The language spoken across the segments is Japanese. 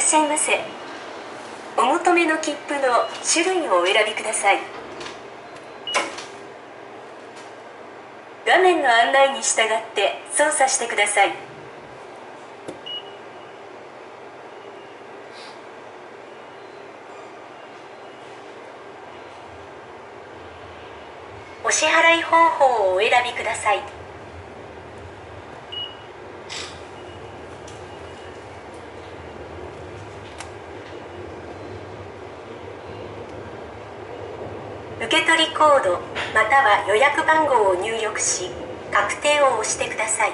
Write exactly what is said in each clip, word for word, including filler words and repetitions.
しゃいませ。お求めの切符の種類をお選びください。画面の案内に従って操作してください。お支払い方法をお選びください。受取コードまたは予約番号を入力し、確定を押してください。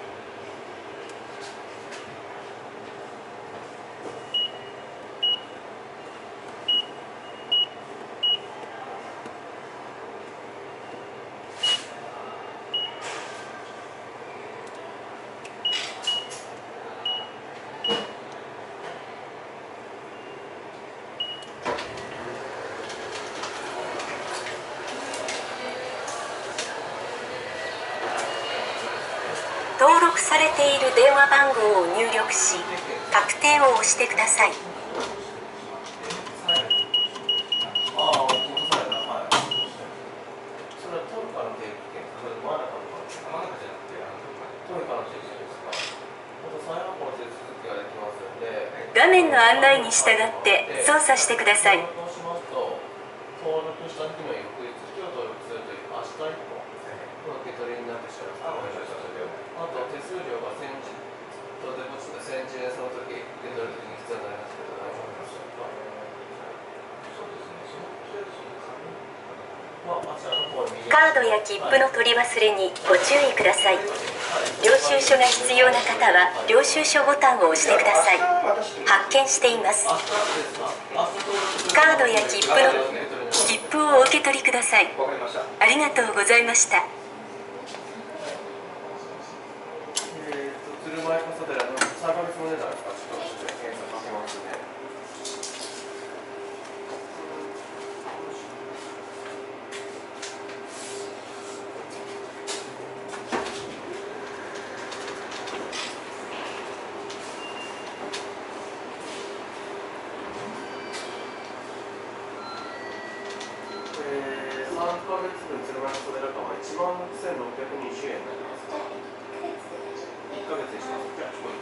登録されている電話番号を入力し、確定を押してください。画面の案内に従って操作してください。 登録した日の翌日、今日登録すると明日以降の受け取りになってしまう。あと手数料が先日とデポジット先日でその時受け取る時に必要になりますけど大丈夫ですか？そうですね。まああちらの方にカードや切符の取り忘れにご注意ください。領収書が必要な方は領収書ボタンを押してください。発見しています。カードや切符の切符をお受け取りください。ありがとうございました。 えーと、鶴舞パサデラのさんかげつの値段ですか？ちょっと検索かけますね。えー、さんかげつぶん鶴舞パサデラ感はいちまんせんろっぴゃくにじゅうえんになります。いっかげつにします。じゃあ